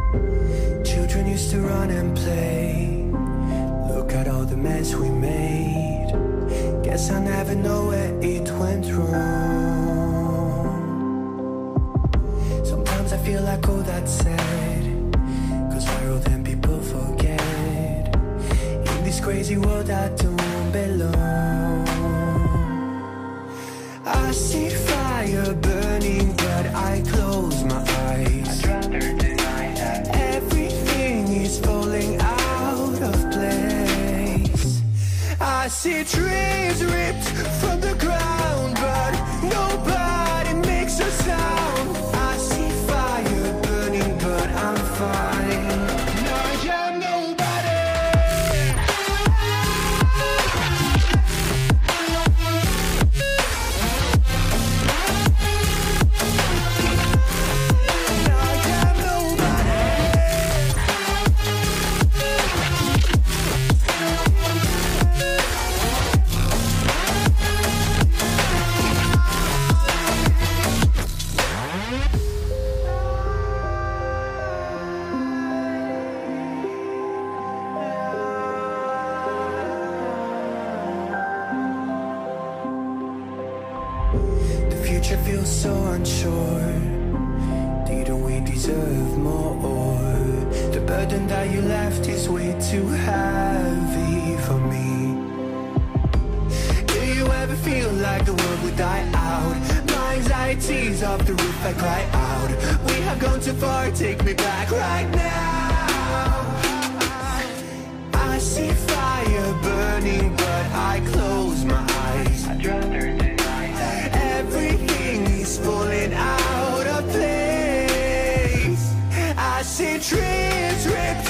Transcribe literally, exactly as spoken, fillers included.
Children used to run and play. Look at all the mess we made. Guess I never know where it went wrong. Sometimes I feel like all that's sad, 'cause we're old and people forget. In this crazy world I don't belong. I see fire burning but I close my eyes. I'd rather deny that. Everything is falling out of place. I see trees ripped from the ground but nobody makes a sound. I see fire burning but I'm fine. I am nobody. The future feels so unsure. Didn't we deserve more? The burden that you left is way too heavy for me. Do you ever feel like the world would die out? My anxieties off the roof, I cry out. We have gone too far, take me back right now. I see fire burning but I close my eyes. I'd rather deny that. Everything is falling out of place. I see trees ripped